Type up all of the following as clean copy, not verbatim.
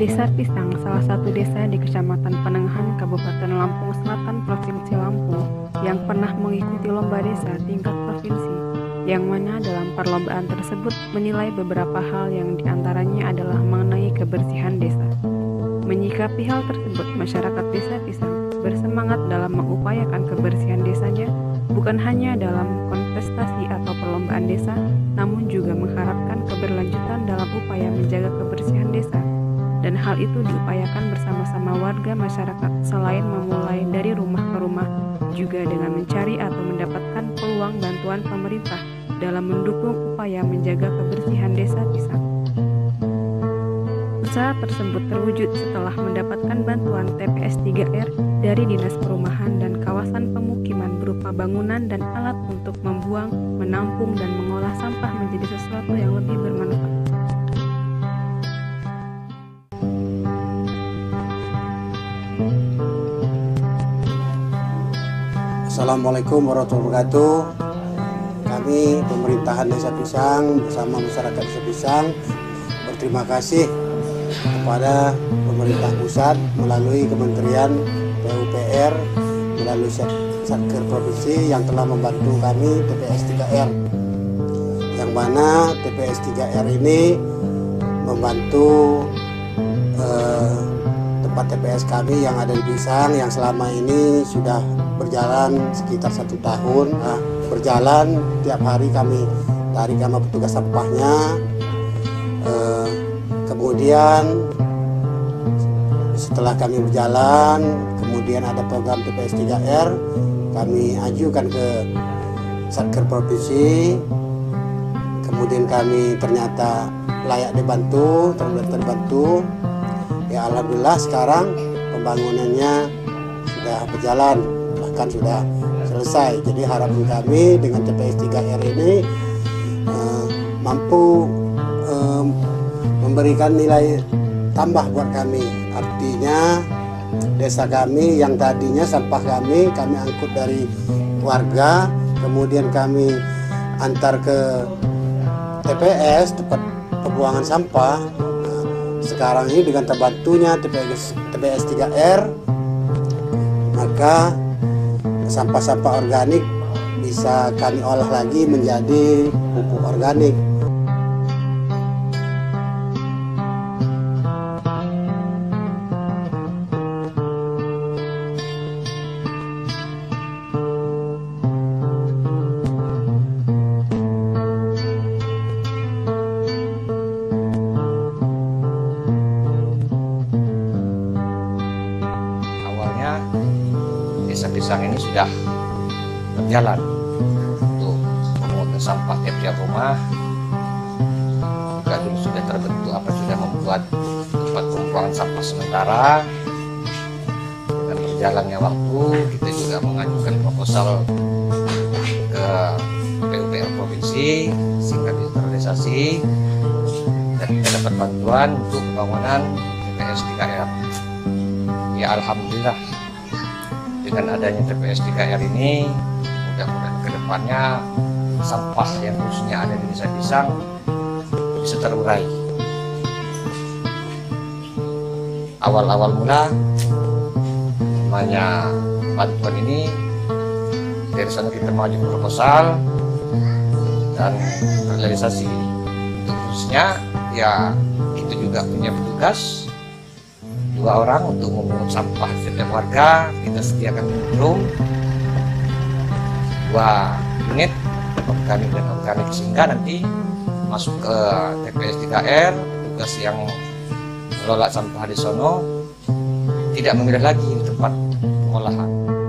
Desa Pisang, salah satu desa di Kecamatan Penengahan, Kabupaten Lampung Selatan, Provinsi Lampung, yang pernah mengikuti lomba desa tingkat provinsi, yang mana dalam perlombaan tersebut menilai beberapa hal yang diantaranya adalah mengenai kebersihan desa. Menyikapi hal tersebut, masyarakat Desa Pisang bersemangat dalam mengupayakan kebersihan desanya, bukan hanya dalam kontestasi atau perlombaan desa, namun juga mengharapkan keberlanjutan dalam upaya menjaga kebersihan desa. Dan hal itu diupayakan bersama-sama warga masyarakat selain memulai dari rumah ke rumah, juga dengan mencari atau mendapatkan peluang bantuan pemerintah dalam mendukung upaya menjaga kebersihan Desa Pisang. Usaha tersebut terwujud setelah mendapatkan bantuan TPS 3R dari Dinas Perumahan dan Kawasan Pemukiman berupa bangunan dan alat untuk membuang, menampung, dan mengolah sampah menjadi sesuatu yang lebih bermanfaat. Assalamualaikum warahmatullahi wabarakatuh. Kami pemerintahan Desa Pisang bersama masyarakat Desa Pisang berterima kasih kepada pemerintah pusat melalui Kementerian PUPR, melalui Satker Provinsi yang telah membantu kami TPS 3R, yang mana TPS 3R ini membantu tempat TPS kami yang ada di Pisang yang selama ini sudah berjalan sekitar 1 tahun. Berjalan tiap hari kami tarik sama petugas sampahnya. Kemudian setelah kami berjalan, kemudian ada program TPS 3R, kami ajukan ke Satker Provinsi. Kemudian kami ternyata layak dibantu, terbantu. Ya alhamdulillah sekarang pembangunannya sudah berjalan, bahkan sudah selesai. Jadi harapan kami dengan TPS 3R ini mampu memberikan nilai tambah buat kami. Artinya desa kami yang tadinya sampah kami angkut dari warga, kemudian kami antar ke TPS, tempat pembuangan sampah. Sekarang ini dengan terbantunya TPS 3R, maka sampah-sampah organik bisa kami olah lagi menjadi pupuk organik. Desa Pisang ini sudah berjalan untuk memungut sampah tiap rumah. Juga dulu sudah terbentuk sudah membuat tempat pembuangan sampah sementara. Dengan berjalannya waktu, kita juga mengajukan proposal ke PUPR Provinsi sehingga digitalisasi dan kita dapat bantuan untuk pembangunan TPS 3R. Ya alhamdulillah, dengan adanya TPS 3R ini, mudah-mudahan ke depannya sampah yang khususnya ada di Desa Pisang bisa terurai. Awal-awal mula namanya bantuan ini, dari sana kita maju proposal dan realisasi. Untuk khususnya ya kita juga punya petugas 2 orang untuk memungut sampah setiap warga. Kita sediakan drum 2 unit organik dan organik sehingga nanti masuk ke TPS 3R, tugas yang mengelola sampah di sono tidak memilih lagi tempat pengolahan.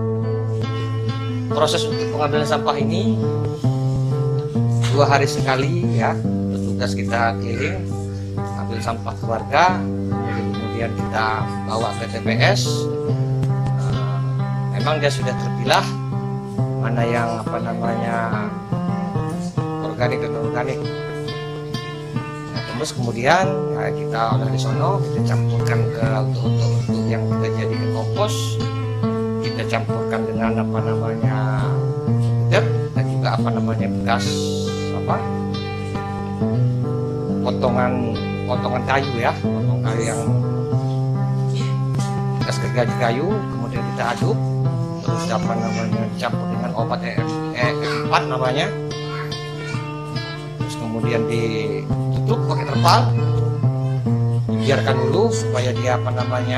Proses untuk pengambilan sampah ini 2 hari sekali ya, petugas kita keliling ambil sampah keluarga, kemudian kita bawa ke TPS. Memang dia sudah terpilah mana yang organik dan organik. Nah, terus kemudian ya, kita olah di sono, kita campurkan ke untuk yang kita jadikan kompos, kita campurkan dengan deep dan juga bekas potongan kayu ya, potong kayu yang bekas gergaji kayu, kemudian kita aduk, terus apa namanya dicampur dengan obat E4 namanya, terus kemudian ditutup pakai terpal, dibiarkan dulu supaya dia apa namanya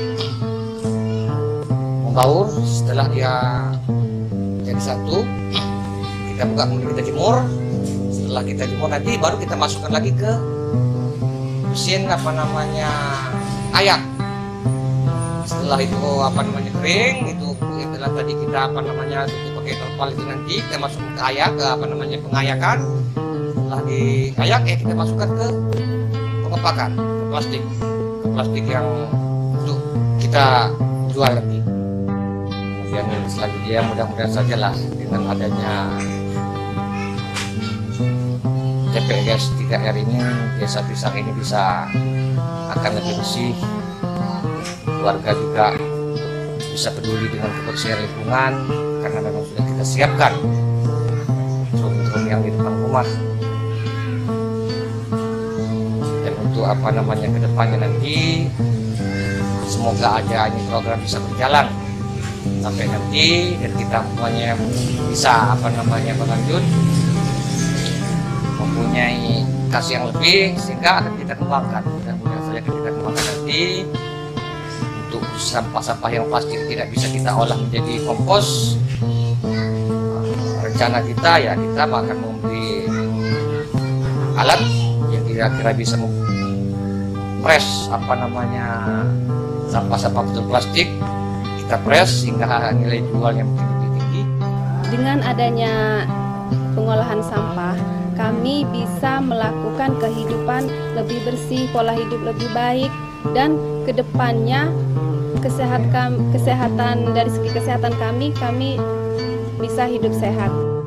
membaur. Setelah dia jadi satu, kita buka, kemudian kita jemur. Setelah kita jemur nanti baru kita masukkan lagi ke mesin apa namanya ayak. Setelah itu apa namanya kering, itu setelah tadi kita apa namanya tutup pakai terpal itu, nanti kita masukkan ke ayak, ke apa namanya pengayakan. Setelah diayak kita masukkan ke pengepakan, ke plastik yang untuk kita jual nanti. Kemudian selanjutnya mudah-mudahan saja lah dengan adanya TPS 3R ini, Desa Pisang ini bisa akan lebih bersih, keluarga juga bisa peduli dengan kebersihan lingkungan karena memang sudah kita siapkan drum-drum yang di depan rumah. Dan untuk apa namanya kedepannya nanti, semoga aja ini program bisa berjalan sampai nanti dan kita semuanya bisa apa namanya berlanjut, mempunyai kasih yang lebih, sehingga akan kita kembangkan. Mudah-mudahan saja kita kembangkan nanti untuk sampah-sampah yang plastik tidak bisa kita olah menjadi kompos. Rencana kita ya kita akan membeli alat yang kira-kira bisa mempres apa namanya sampah-sampah betul plastik, kita pres sehingga nilai jualnya mungkin lebih tinggi. Dengan adanya pengolahan sampah, kami bisa melakukan kehidupan lebih bersih, pola hidup lebih baik, dan kedepannya kesehatan dari segi kesehatan kami bisa hidup sehat.